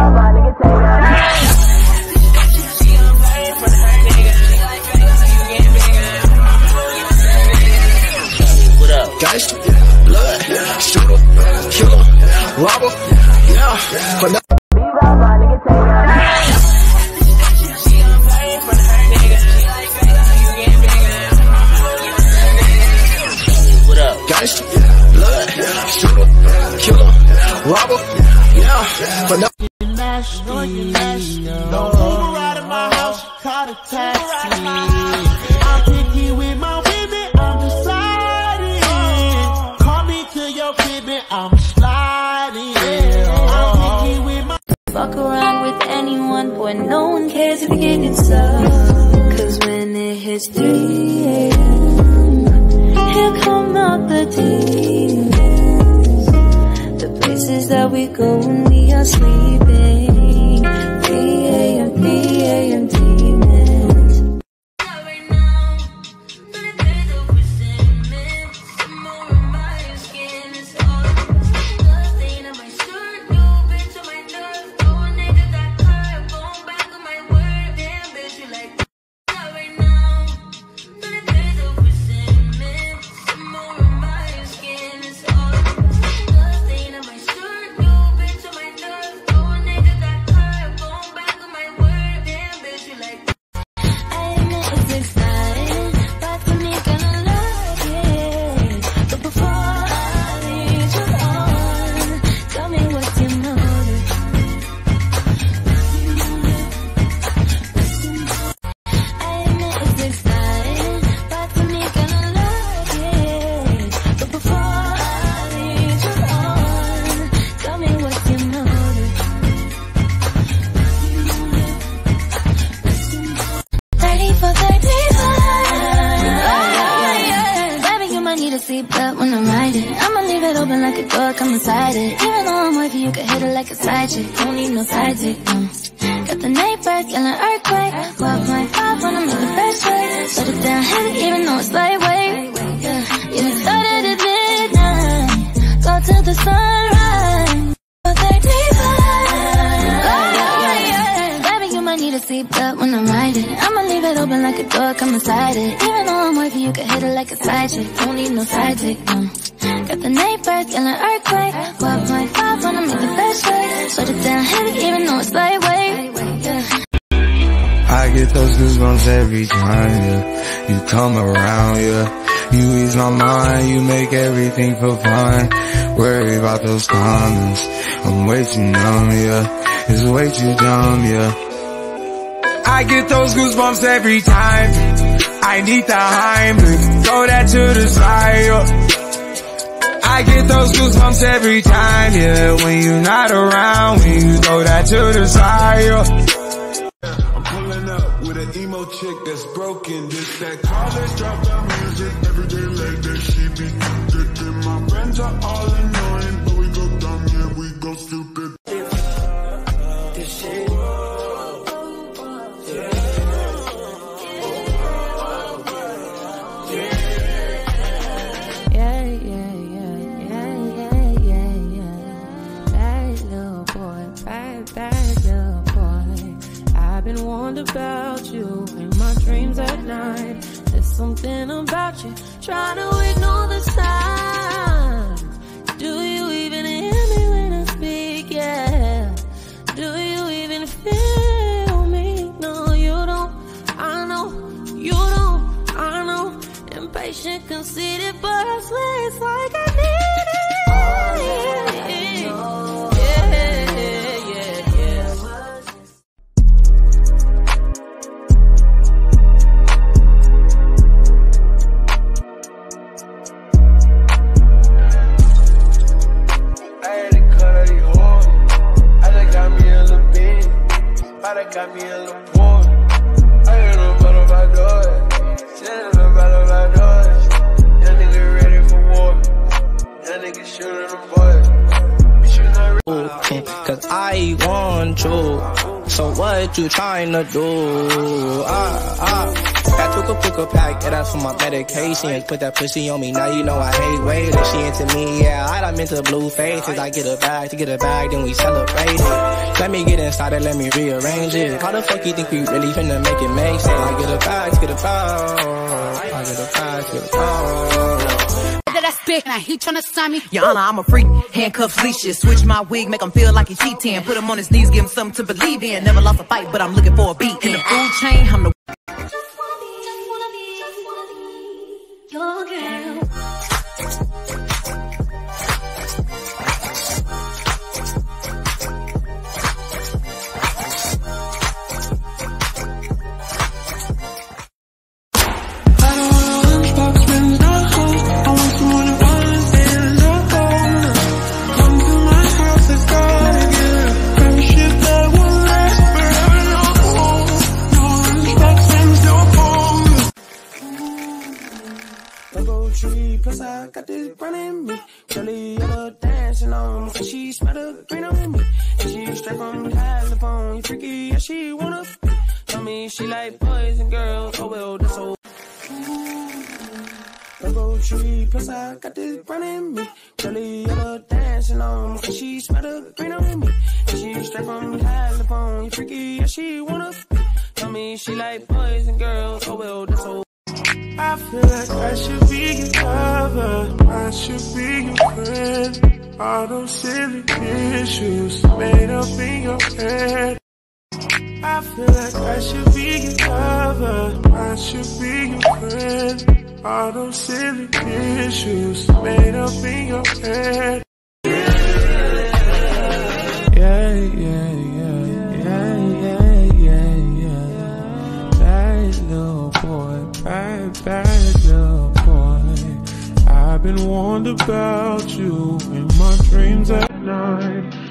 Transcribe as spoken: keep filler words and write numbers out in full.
Gangsta, blood, shooter, killer, robber, yeah, but no. Gangsta, blood, shooter, killer, robber, yeah, but no. Don't Uber out of my house, call a taxi. I'm picky with my women, I'm deciding. Call me to your crib, I'm sliding. I'm picky with my. Fuck around with anyone, boy, no one cares if you get it stuck. Cause when it hits three A M, here come out the demons. The places that we go when we are sleeping. three A M, three A M demons. But when I'm riding, I'ma leave it open like a door, come inside it. Even though I'm with you, you can hit it like a side chick. Don't need no side chick, no. Got the neighbors yelling earthquake. twelve point five wanna make the best way. Shut it down heavy, even though it's lightweight. Yeah, you done started at midnight. Go to the sunrise. Baby, you might need a seatbelt when I'm riding. I'ma leave it open like a door, come inside it. Even though I'm with you, you can hit it like a side chick. Don't need no side chick, no. Got the neighbors yelling earthquake. twelve point five wanna make the best way. Shut it down heavy, even though it's lightweight. Yeah. I get those goosebumps every time, yeah. You come around, yeah. You ease my mind, you make everything feel fine. Worry about those comments, I'm way too numb, yeah. It's way too dumb, yeah. I get those goosebumps every time. I need the Heimlich, throw that to the side, yeah. I get those goosebumps every time, yeah. When you're not around, when you throw that to the side, yeah. I'm pulling up with an emo chick that's broken. This that college drop the music every day like that. She be good, and my friends are all annoying, but we go dumb, yeah, we go stupid. This shit. Been warned about you in my dreams at night. There's something about you, trying to ignore the signs. Do you even hear me when I speak? Yeah. Do you even feel me? No, you don't. I know you don't. I know. Impatient, conceited, but I swear it's like I need it. Got me a little boy. I hear them battle my doors. Sending them battle my doors. Young nigga ready for war. Young nigga shooting them boys. Okay, cause I want you. So what you trying to do? Ah, ah. I took a took a pack, and that's for my medication. Put that pussy on me, now you know I hate waiting. She into me, yeah, I done into blue faces. I get a bag, to get a bag, then we celebrate it. Let me get inside it, let me rearrange it. How the fuck you think we really finna make it make sense? I get a bag, get a bag. I get a bag, get a bag. That's big, now he tryna sign me. Your Honor, I'm a freak. Handcuffs, leashes. Switch my wig, make him feel like he's cheating. Put him on his knees, give him something to believe in. Never lost a fight, but I'm looking for a beat. In the food chain, I'm the Your girl. Plus I got this brand in me. Curly yellow dancing on me. She smell the green on me. And she straight from California. Freaky, yeah, she wanna. Tell me she like boys and girls. Oh well, that's so. Rainbow tree. Plus I got this brand in me. Curly yellow dancing on me. She smell the green on me. And she straight from California. Freaky, yeah, she wanna. Tell me she like boys and girls. Oh well, that's so. I feel like I should be your lover, I should be your friend. All those silly issues made up in your head. I feel like I should be your lover, I should be your friend. All those silly issues made up in your head. Yeah, yeah, yeah, yeah, yeah, yeah, yeah. Bad little boy, bad, bad little boy. I've been warned about you in my dreams at night.